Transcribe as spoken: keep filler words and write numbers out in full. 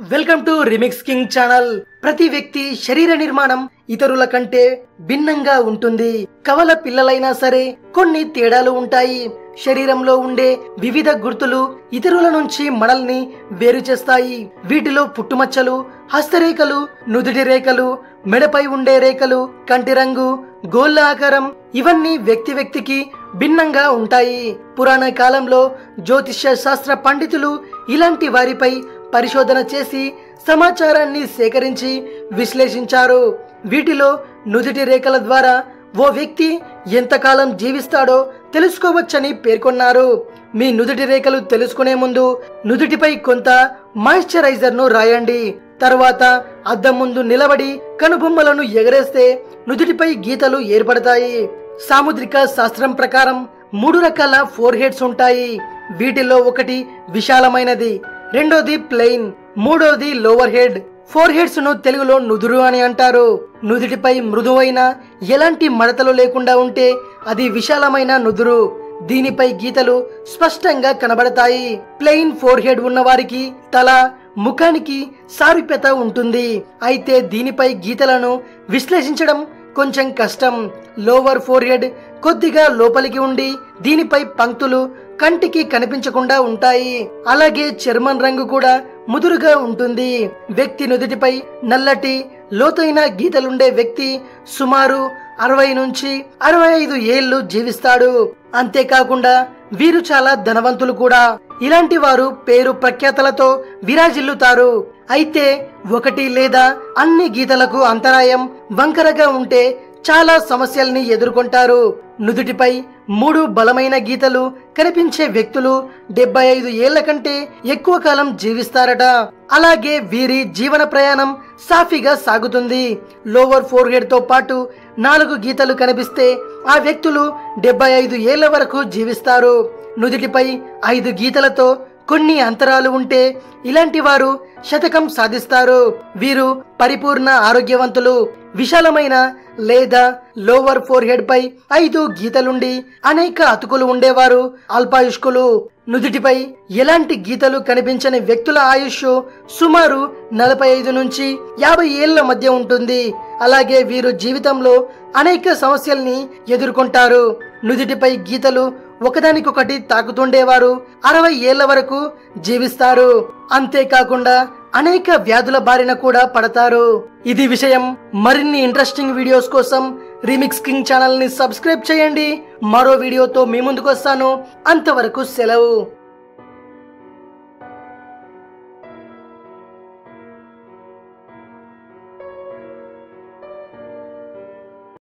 Welcome to remix king channel. ప్రతి వ్యక్తి శరీర నిర్మాణం ఇతరుల కంటే భిన్నంగా ఉంటుంది. కవల పిల్లలైనా సరే కొన్ని తేడాలు ఉంటాయి. శరీరంలో ఉండే వివిధ గుర్తులు ఇతరుల నుంచి మనల్ని వేరు చేస్తాయి. వీటిలో పుట్టుమచ్చలు, హస్తరేఖలు, నుదుటి రేఖలు, మెడపై ఉండే రేఖలు, కంటి రంగు, గోళ్ళ ఆకారం ఇవన్నీ వ్యక్తి వ్యక్తికి భిన్నంగా ఉంటాయి. పురాణ కాలంలో జ్యోతిష్య శాస్త్ర పండితులు ఇలాంటి వారిపై పరిశోధన చేసి సమాచారాన్ని సేకరించి విశ్లేషించారు. వీటిలో నుదుటి రేఖల ద్వారా ఓ వ్యక్తి ఎంతకాలం జీవిస్తాడో తెలుసుకోవచ్చని పేర్కొన్నారు. మీ నుదుటి రేఖలు తెలుసుకునే ముందు నుదుటిపై కొంత మాయిశ్చరైజర్ ను రాయండి. తర్వాత అద్దం ముందు నిలబడి కనుబొమ్మలను ఎగరేస్తే నుదుటిపై గీతలు ఏర్పడతాయి. సాముద్రిక శాస్త్రం ప్రకారం మూడు రకాల ఫోర్ హెడ్స్ ఉంటాయి. వీటిలో ఒకటి విశాలమైనది, రెండోది ప్లెయిన్, మూడోది లోవర్ హెడ్. ఫోర్ హెడ్స్ ను తెలుగులో నుదురు అని అంటారు. నుదుటిపై మృదువైన ఎలాంటి మడతలు లేకుండా ఉంటే అది విశాలమైన నుదురు. దీనిపై గీతలు స్పష్టంగా కనబడతాయి. ప్లెయిన్ ఫోర్ హెడ్ ఉన్న వారికి తల, ముఖానికి సారూప్యత ఉంటుంది. అయితే దీనిపై గీతలను విశ్లేషించడం కొంచెం కష్టం. లోవర్ ఫోర్ హెడ్ కొద్దిగా లోపలికి ఉండి దీనిపై పంక్తులు కంటికి కనిపించకుండా ఉంటాయి. అలాగే చర్మం రంగు కూడా ముదురుగా ఉంటుంది. వ్యక్తి నుదుటిపై నల్లటి లోతైన గీతలుండే వ్యక్తి సుమారు అరవై నుంచి అరవై ఐదు ఏళ్లు జీవిస్తాడు. అంతేకాకుండా వీరు చాలా ధనవంతులు కూడా. ఇలాంటి వారు పేరు ప్రఖ్యాతలతో విరాజిల్లుతారు. అయితే ఒకటి లేదా అన్ని గీతలకు అంతరాయం వంకరగా ఉంటే చాలా సమస్యల్ని ఎదుర్కొంటారు. నుదుటిపై మూడు బలమైన గీతలు కనిపించే వ్యక్తులు డెబ్బై ఐదు ఏళ్ల కంటే ఎక్కువ కాలం జీవిస్తారట. అలాగే వీరి జీవన ప్రయాణం సాఫీగా సాగుతుంది. లోవర్ ఫోర్ హెడ్ తో పాటు నాలుగు గీతలు కనిపిస్తే ఆ వ్యక్తులు డెబ్బై ఐదు ఏళ్ల వరకు జీవిస్తారు. నుదుటిపై ఐదు గీతలతో కొన్ని అంతరాలు ఉంటే ఇలాంటి వారు శతకం సాధిస్తారు. వీరు పరిపూర్ణ ఆరోగ్యవంతులు. విశాలమైన లేదా లోవర్ ఫోర్ హెడ్ పై ఐదు గీతలుండి అనేక అతుకులు ఉండేవారు అల్పాయుష్కులు. నుదుటిపై ఎలాంటి గీతలు కనిపించని వ్యక్తుల ఆయుష్ సుమారు నలభై ఐదు నుంచి యాభై ఏళ్ల మధ్య ఉంటుంది. అలాగే వీరు జీవితంలో అనేక సమస్యల్ని ఎదుర్కొంటారు. నుదుటిపై గీతలు ఒకదానికొకటి తాకుతుండేవారు అరవై ఏళ్ల వరకు జీవిస్తారు. అంతేకాకుండా అనేక వ్యాధుల బారిన కూడా పడతారు. ఇది విషయం. మరిన్ని ఇంట్రెస్టింగ్ వీడియోస్ కోసం రీమిక్స్ కింగ్ ఛానల్ ని సబ్స్క్రైబ్ చేయండి. మరో వీడియోతో మీ ముందుకు వస్తాను. అంతవరకు సెలవు.